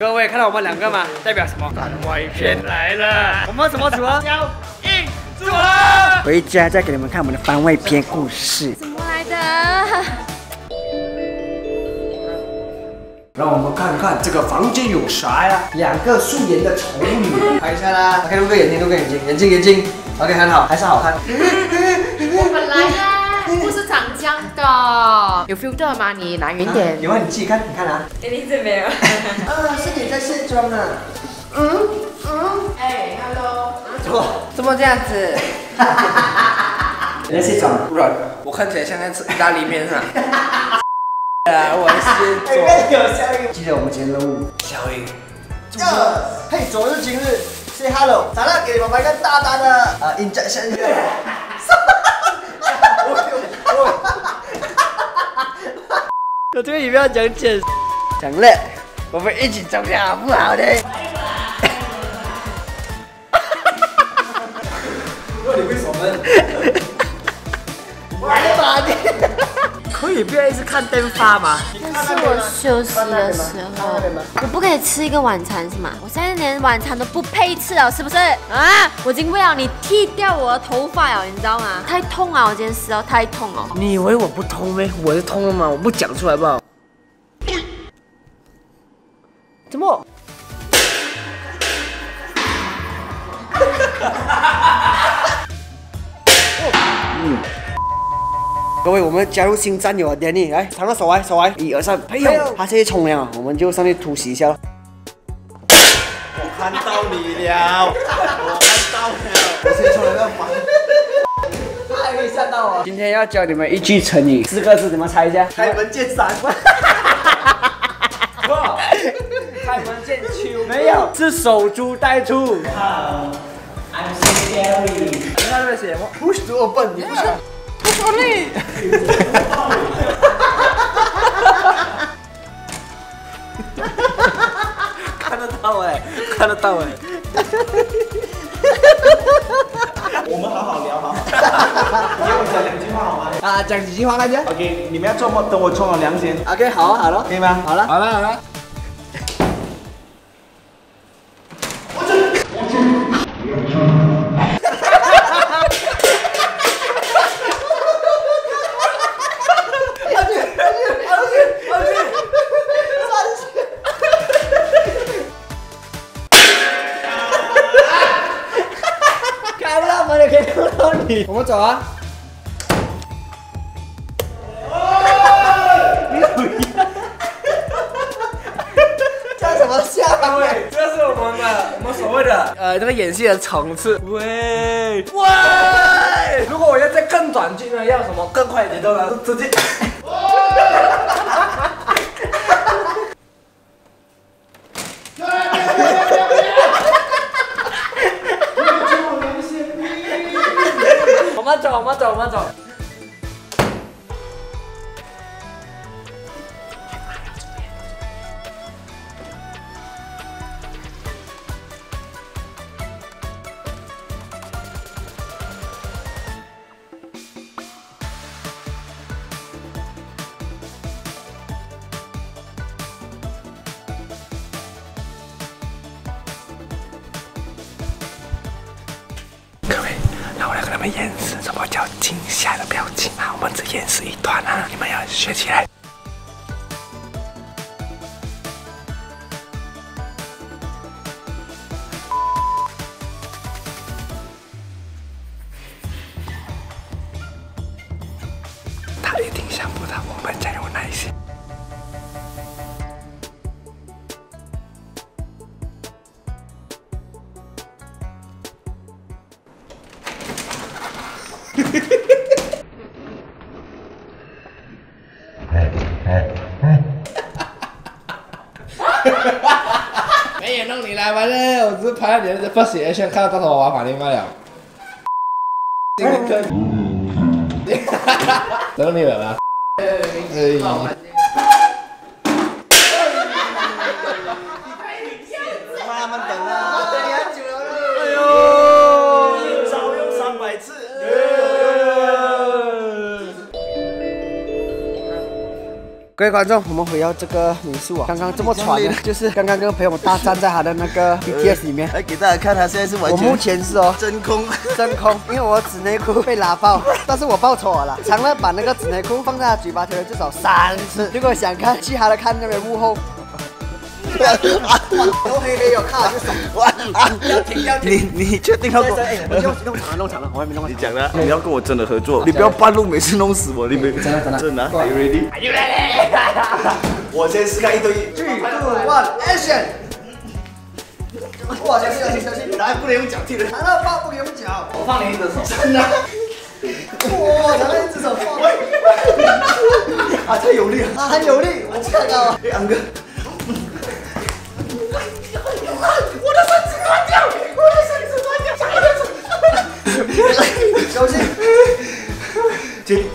各位看到我们两个吗？代表什么？番外篇来了。我们什么组合？要硬组合。回家再给你们看我们的番外篇故事。 怎么来的？ 让我们看看这个房间有啥呀？两个素颜的丑女，拍一下啦。OK， 露个眼睛，露个眼睛，眼睛。OK， 很好，还是好看。 我本来呢不是长这样的，有 filter 吗？你拿远点。 有啊，你自己看，你看啊。 你这没有。 是你在卸妆啊？ 哎 ，hello。怎么这样子？ 你在卸妆？不然我看起来像在吃意大利面是吧？我是有效应。记得我们今天任务。 小颖， 嘿，昨日今日 ，say hello。咱俩给妈妈一个大大的injection。我这个语要讲解，讲了，我们一起走好不好的？如果你会锁门，来吧你。可以不要一直看灯发吗？ 那是我休息的时候，我不可以吃一个晚餐是吗？我现在连晚餐都不配吃了，是不是？啊！我已经为了你剃掉我的头发了，你知道吗？太痛啊！我今天撕到太痛了。 你以为我不痛咩？我是痛了吗？我不讲出来不好？怎么？ 各位，我们加入新战友啊 ，Danny， 来，长个手来，手来，1、2、3，哎呦，他现在冲了，我们就上去突袭一下了。 我看到你了，我看到了， 我先冲了个反，他还没吓到我。今天要教你们一句成语，4个字，你们猜一下？开门见山。错，开门见秋。没有，是守株待兔。I'm so scary。你看这边写什么 ？Push to open， 你不是？不说力。 看得到哎，看得到哎。我们好好聊好。你给我讲2句话好吗？ 啊，讲几句话来着 ？OK， 你们要做梦，等我冲了凉先。 OK， 好，好了， 可以吗？ 好了，好了，好了。我们走啊！叫什么笑？ 喂，这是我们所谓的这个演戏的层次。喂，如果我要再更短剧呢，要什么更快节奏呢？直接。我们走。各位，让我来跟他们演示什么叫惊吓的表情啊！我们只演示一段啊，你们要学起来。他一定想不到我们才有耐心。没有弄你来玩的，我只是拍到你的不写，先看到大头娃娃反应罢了。等你了吗？ 慢慢等啊！等你很久了。哎呦，少用300次。 各位观众，我们回到这个民宿啊，刚刚这么喘的，就是刚刚跟朋友大战在他的那个 BTS 里面。 来给大家看，他现在是完全。 我目前是哦真空， 真空，因为我纸内裤被拉爆，但是我报仇了，常乐把那个纸内裤放在他嘴巴贴了至少3次。如果想看，去他的看那边幕后。都黑黑有看就爽。要停要停。 你确定要跟我？ 我弄长了，我还没弄完。 你讲的，你要跟我真的合作，你不要半路每次弄死我，你没真的真的。Are you ready？ Are you ready？ 我先试看一堆。 3、2、1 ，Action！ 哇，小心小心！ 来，不能用脚踢的。 长乐抱不能用脚。 我放你一只手。 真的。哇，长乐一只手放。 啊，太有力了。 啊，很有力，我看到了。 安哥。 我的绳子断掉！我的绳子断掉！小心！ 这里。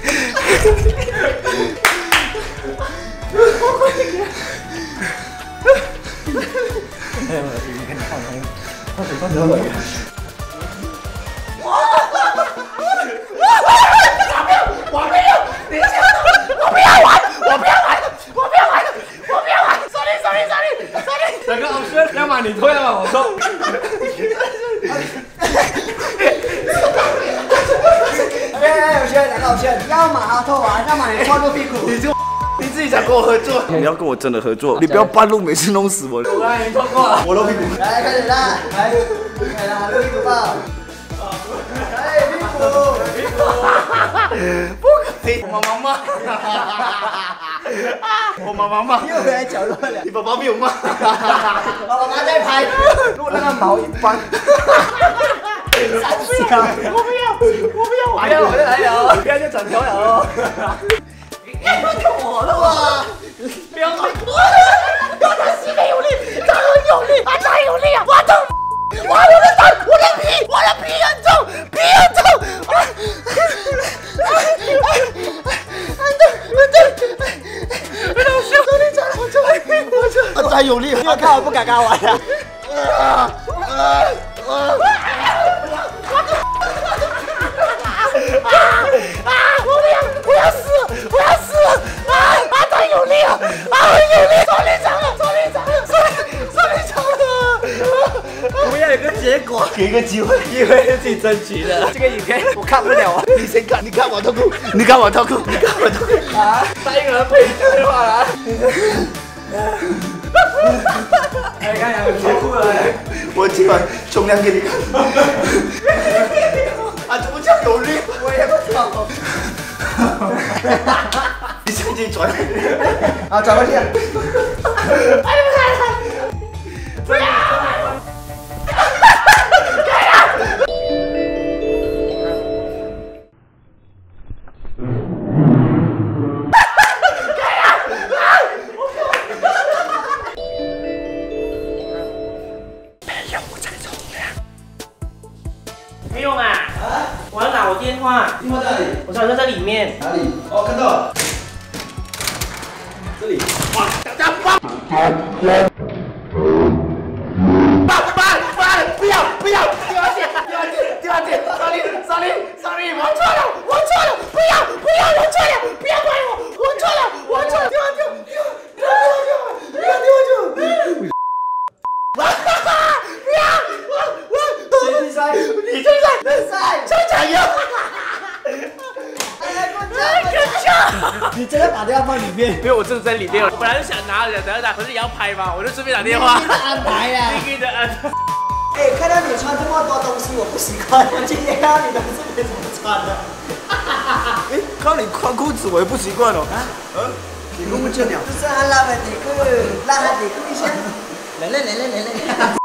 放手。我没有！你先，我不要玩！sorry。 两个 option， 要么你拖，要么我拖。 我选2个 option， 要么他拖完，要么你拖住屁股。 你自己想跟我合作，你要跟我真的合作，你不要半路每次弄死我。 我让你拖过了， 我露屁股。 来，开始啦！来，露屁股吧。哎，屁股。 不可以，我妈妈。我妈妈又回来角落了。 你爸爸没有骂。 我妈在拍，录那个毛一般。 我不要， 来了，我就来了，不要就转头了哦。 我了哇！ 不要动！ 他膝盖有力，他很有力，他太有力啊！我的蛋，我的皮很重， 他太有力了， 我看我不敢跟他玩了。我要死了！他太有力了，很有力，手力长了。 我们要有个结果， 给一个机会是自己争取的。这个影片我看不了啊， 你先看，你看我痛苦。 啊，3个人配对话了。哎，看呀，结束了。 我今晚冲凉给你看。啊，怎么这样有力？ 我也不懂。 你先自己转。 好，转过去。 不要！ 没有嘛？我要打我电话。 电话在哪里？ 我手机在里面。 哪里？哦，看到了。这里。哇！不要！第二件 ，sorry， 我错了，不要，我错了，不要怪我错了， 你真的把电话放里面？ 没有，我真的在里面。我本来是想拿，可是也要拍嘛，我就顺便打电话。 安排呀。 你的安排。 哎，看到你穿这么多东西，我不习惯。我今天看到你都是没怎么穿的。 哎，看到你穿裤子，我也不习惯哦。 你弄不见了。就是按拉底裤，拉底裤一下。来。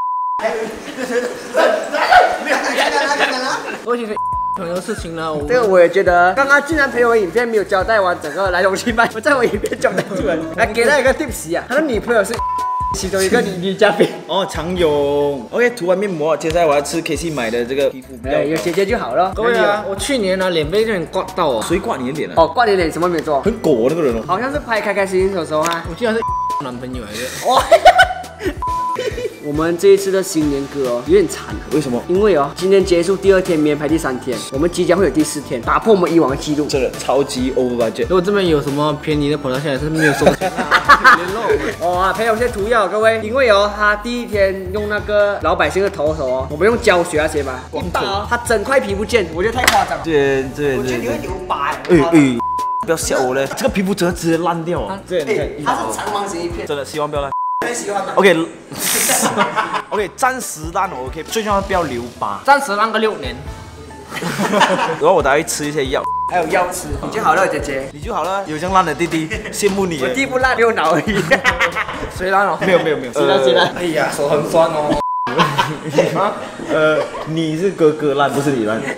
我其实朋友的事情呢， 这个我也觉得，刚刚竟然陪我影片没有交代完整个来龙去脉，我在我影片交代出来。来给他一个 tips 啊，他的女朋友是其中一个女嘉宾。 哦，常勇。OK， 涂完面膜，接下来我要吃 KC 买的这个皮肤比较。 有姐姐就好了。 各位啊，我去年呢脸被这人刮到哦。 谁刮你的脸啊？ 哦，刮你脸什么没做？ 很狗那个人哦。 好像是拍开开心心的时候哈。 我居然是男朋友来的。 哦。 我们这一次的新年歌哦有点惨， 为什么？ 因为哦今天结束第2天，明天排第3天，我们即将会有第4天，打破我们以往的记录。 真的超级 over budget。 如果这边有什么便宜的朋友，现在是没有收钱联络我们。 哦，朋友，先涂药，各位，因为哦，他第1天用那个老百姓的头手哦，我们用胶水那些嘛，一打哦，他整块皮不见，我觉得太夸张了。 对， 我觉得你会留疤。 不要笑我嘞，这个皮肤直接烂掉啊！ 对，它是长方形一片， 真的希望不要烂。 很喜欢的。 OK， 暂时烂我 OK， 最重要不要留疤。 暂时烂个6年。 然后我还会吃一些药， 还有药吃，你就好了，姐姐。 你就好了。有这样烂的弟弟，羡慕你。 我弟不烂，没有脑而已。 谁烂了？ 没有。 谁烂？ 哎呀，手很酸哦。 你是哥哥烂，不是你烂。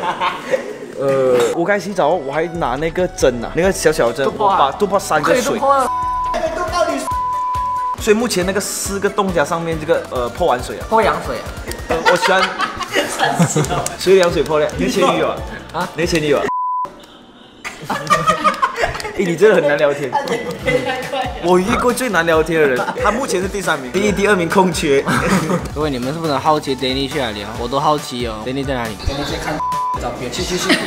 我刚洗澡，我还拿那个针啊，那个小针，我把肚泡3个水。所以目前那个4个洞加上面这个破完水啊， 泼羊水啊。 我喜欢水凉水破的。你的前女友啊？你的前女友啊？你真的很难聊天。我遇过最难聊天的人，他目前是第3名，第1、第2名空缺。 各位，你们是不是很好奇 Danny 去哪里啊？我都好奇哦。Danny 在哪里 ？Danny 去看照片。去。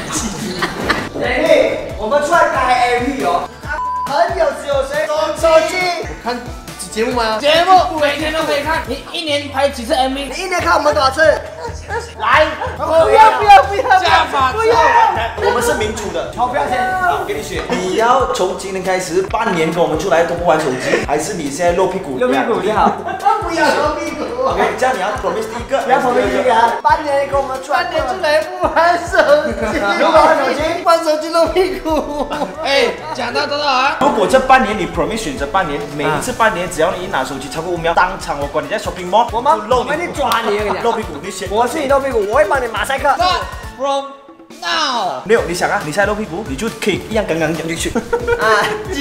Danny，我们出来拍 MV 哦。很有谁？手机。 看节目吗？节目每天都可以看。你1年拍几次 MV？ 你1年看我们多少次？来， 不要加法不要。 我们是民主的，钞票钱，我给你选，你要从今天开始半年跟我们出来都不玩手机，还是你现在露屁股？ 露屁股你好。 不要露屁股。OK， 这样你要 promise 第1个， 不要 promise 第1个啊！半年跟我们出来不玩手机，如果玩手机，玩手机露屁股。 哎，讲到多少啊？ 如果这半年你 promise 选择半年，每一次半年只要你一拿手机超过5秒，当场我管你在 shopping mall， 我们去抓你， 露屁股，你选。 我是你露屁股，我会帮你马赛克。 From now。 没有，你想啊，你现在露屁股，你就可以一样刚刚讲进去。啊，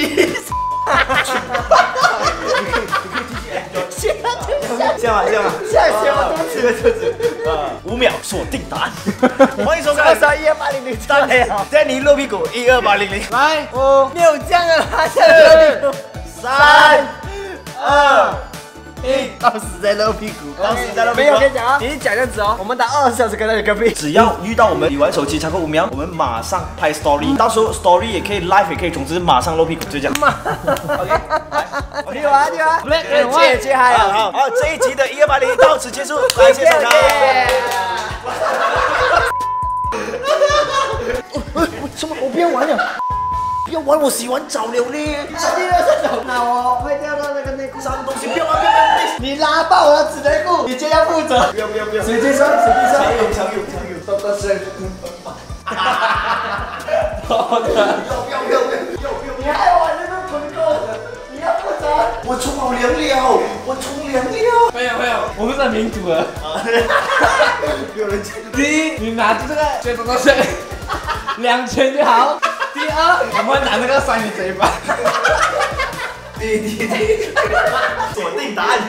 这样嘛， 下这个车子，5秒锁定答案。欢迎收看 12800 大家好，Danny 露屁股12800。 来 ，5，没有这样的啦，现在露屁股。3、2、1，到时在露屁股，没有，跟你讲啊，你讲这样子哦，我们打20小时跟他隔壁。 只要遇到我们你玩手机超过5秒，我们马上拍 story， 到时候 story 也可以 live 也可以，总之马上露屁股，就这样。 OK， 来，接嗨了。 好，这一集的12800到此结束，感谢收看。什么？我不要玩了。不要玩，我洗完澡了呢。 那我会掉到那个内裤脏东西，不要玩， 你拉爆我的纸内裤，你就要负责。 不要。 谁接受？ 常有。 多多声。你害我这个滚狗，你要负责。 我冲好凉了。 没有，我们是民主的。 有人讲。 第1，你拿着这个学多多声，2圈就好。第2，我们拿那个塞你嘴巴。 第锁定答案。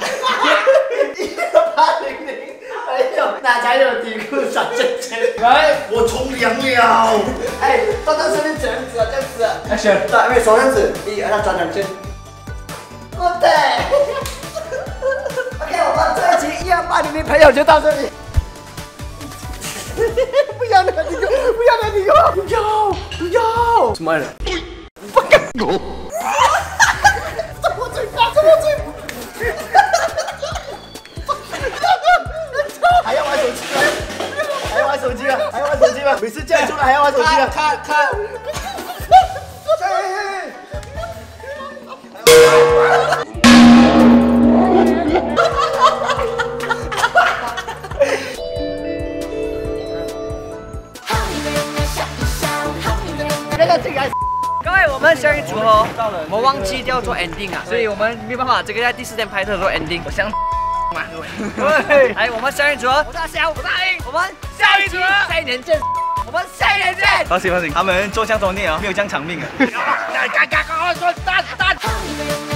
12800，没有，哪才有底裤3圈？ 来， 我冲凉了。 哎，多多声你这样子啊，这样子啊。 开始。 对，没手这样子，1、2，转2圈。不对。OK， 我们这一集12800的朋友就到这里。不要那个地方，不要！什么人？不敢狗！怎么嘴巴？还要玩手机啊？每次叫你出来还要玩手机啊？ 看。 各位，我们下一组合，我们忘记掉做 ending 啊，所以我们没办法，这个在第4天拍摄做 ending。我想嘛，对，来，我们下一组合，我是阿肖，我是阿英，我们下一组合，下一年见，我们下一年见。 放心，他们做相同念啊，没有这样长命啊。 嘎，说蛋。